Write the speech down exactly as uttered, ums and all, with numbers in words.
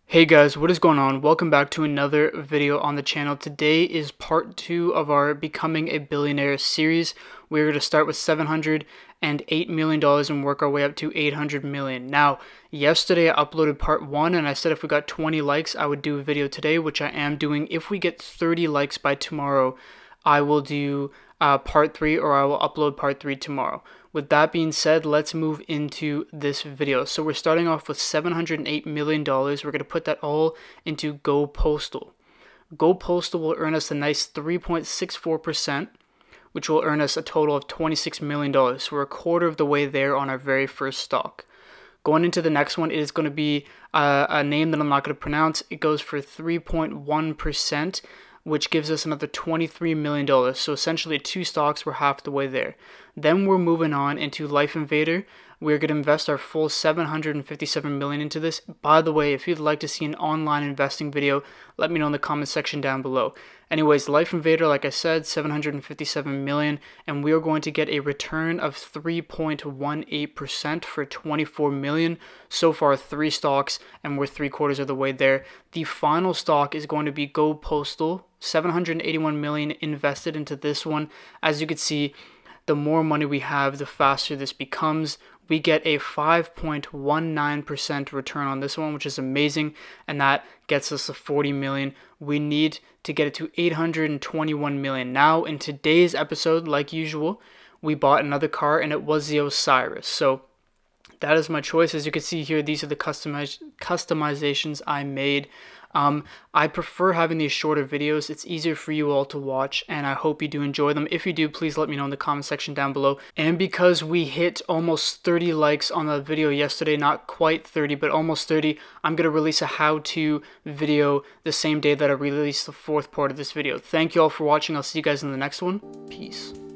Hey guys, what is going on? Welcome back to another video on the channel. Today is part two of our Becoming a Billionaire series. We're going to start with seven hundred eight million dollars and work our way up to eight hundred million dollars. Now, yesterday I uploaded part one and I said if we got twenty likes, I would do a video today, which I am doing. If we get thirty likes by tomorrow, I will do uh, part three, or I will upload part three tomorrow. With that being said, let's move into this video. So we're starting off with seven hundred eight million dollars. We're going to put that all into Go Postal. Go Postal will earn us a nice three point six four percent, which will earn us a total of twenty-six million dollars. So we're a quarter of the way there on our very first stock. Going into the next one, it is going to be uh, a name that I'm not going to pronounce. It goes for three point one percent, which gives us another twenty-three million dollars. So essentially two stocks, we're half the way there. Then we're moving on into Life Invader. We're going to invest our full seven hundred fifty-seven million dollars into this. By the way, if you'd like to see an online investing video, let me know in the comment section down below. Anyways, Life Invader, like I said, seven hundred fifty-seven million dollars, and we are going to get a return of three point one eight percent for twenty-four million dollars. So far, three stocks, and we're three quarters of the way there. The final stock is going to be Go Postal, seven hundred eighty-one million dollars invested into this one. As you can see, the more money we have, the faster this becomes. We get a five point one nine percent return on this one, which is amazing, and that gets us to forty million dollars. We need to get it to eight hundred twenty-one million dollars. Now, in today's episode, like usual, we bought another car, and it was the Osiris. So that is my choice. As you can see here, these are the customiz customizations I made. Um, I prefer having these shorter videos. It's easier for you all to watch, and I hope you do enjoy them. If you do, please let me know in the comment section down below. And because we hit almost thirty likes on the video yesterday, not quite thirty, but almost thirty, I'm going to release a how-to video the same day that I release the fourth part of this video. Thank you all for watching. I'll see you guys in the next one. Peace.